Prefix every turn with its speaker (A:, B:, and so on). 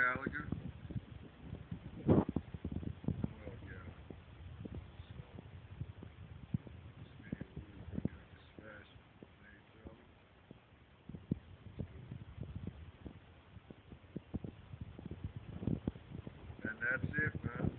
A: Gallagher. Noel Gallagher. So, this video will bring out this fast name, fellas. And that's it, man.